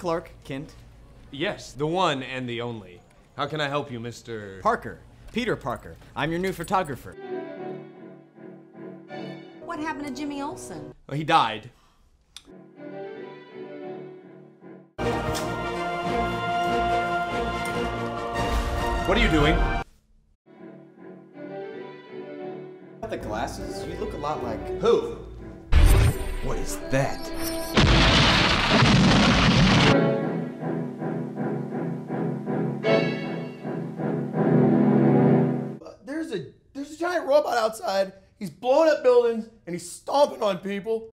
Clark Kent? Yes, the one and the only. How can I help you, Mr. Parker. Peter Parker. I'm your new photographer. What happened to Jimmy Olsen? Well, he died. What are you doing? Got the glasses? You look a lot like... Who? What is that? There's a giant robot outside. He's blowing up buildings and he's stomping on people.